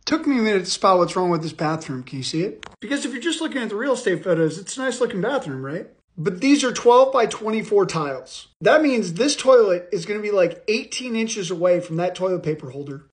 Took me a minute to spot what's wrong with this bathroom. Can you see it? Because if you're just looking at the real estate photos, it's a nice looking bathroom, right? But these are 12 by 24 tiles. That means this toilet is going to be like 18 inches away from that toilet paper holder.